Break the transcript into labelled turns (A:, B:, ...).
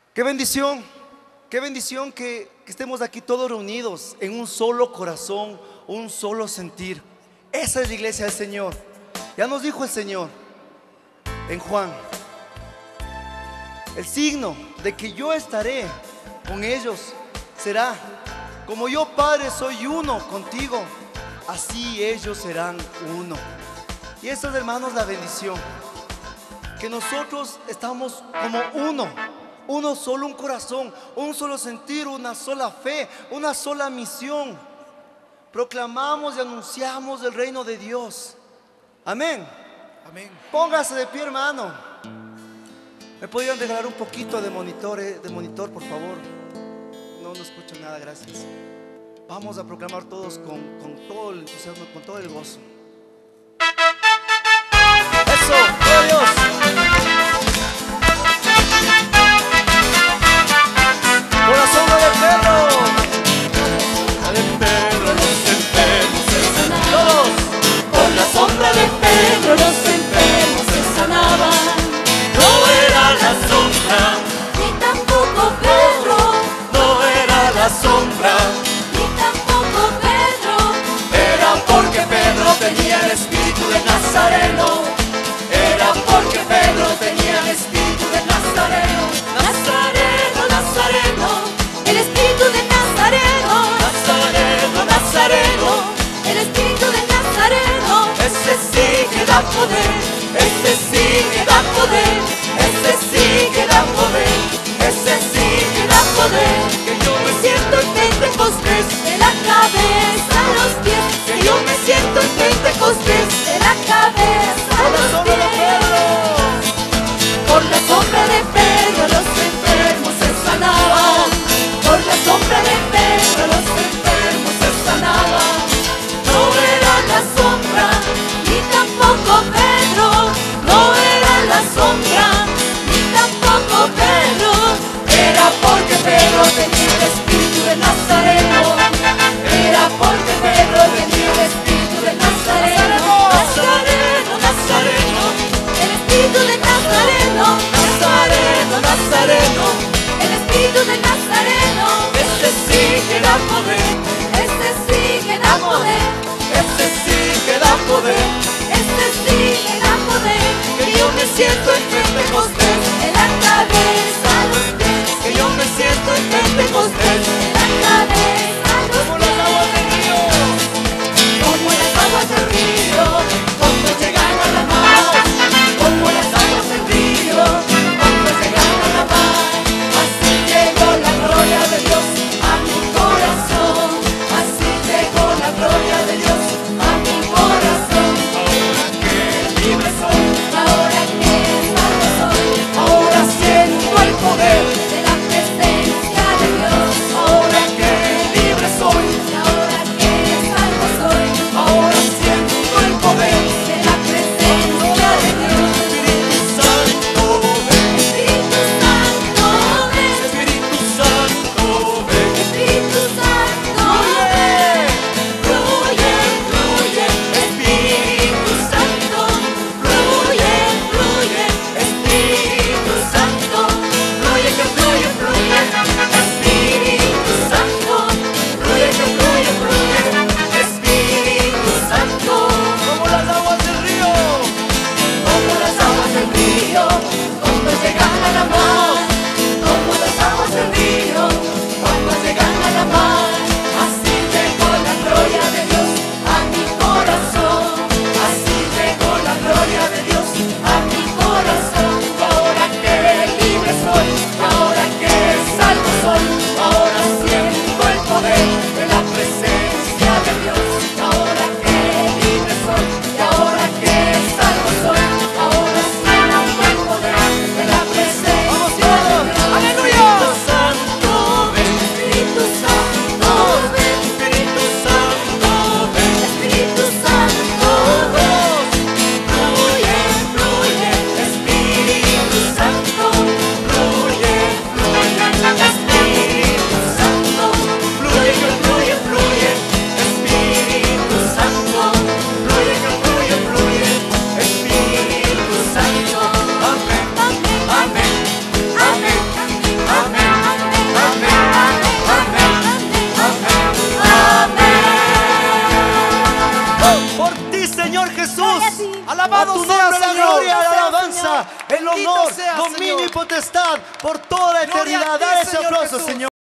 A: Qué bendición que estemos aquí todos reunidos en un solo corazón, un solo sentir. Esa es la iglesia del Señor. Ya nos dijo el Señor en Juan: el signo de que yo estaré con ellos será, como yo, Padre, soy uno contigo, así ellos serán uno. Y esa es, hermanos, la bendición, que nosotros estamos como uno solo, un corazón, un solo sentir, una sola fe, una sola misión. Proclamamos y anunciamos el reino de Dios. Amén.
B: Amén.
A: Póngase de pie, hermano. ¿Me podrían regalar un poquito de monitor, por favor? No escucho nada, gracias. Vamos a proclamar todos con todo el entusiasmo, con todo el gozo. Eso, ¡gloria a Dios! Por la sombra de Pedro.
B: Los enfermos se sanaban.
A: Todos.
B: Por la sombra de Pedro los enfermos se sanaban. No era la sombra,
C: Ni tampoco Pedro,
B: no era la sombra.
C: ni tampoco Pedro,
B: Era porque Pedro tenía el espíritu de Nazareno. Era porque Pedro tenía el espíritu de Nazareno.
C: Nazareno, Nazareno, el espíritu de Nazareno,
B: Nazareno, Nazareno.
C: el espíritu de Nazareno,
B: Ese sí que da poder, ese sí que da poder, ese sí que da poder, ese sí que da poder. Que yo me siento en Pentecostés,
C: de la cabeza a los pies,
B: que yo me siento en Pentecostés.
C: de la cabeza a los pies.
B: Por la sombra de Pedro los enfermos se sanaban. Por la sombra de Pedro los enfermos se sanaban. No era la sombra,
C: Ni tampoco Pedro,
B: no era la sombra,
C: ni tampoco Pedro,
B: era porque Pedro tenía el espíritu de Nazareno. Era porque
D: Alabado
A: a tu
D: sea,
A: nombre la
D: Señor.
A: gloria, la
D: Sea,
A: alabanza, el
D: Bendito
A: honor,
D: sea,
A: dominio
D: Señor.
A: y potestad por toda la
D: Gloria a
A: eternidad.
D: ti,
A: Dale ese
D: Señor
A: aplauso,
D: Jesús.
A: Señor.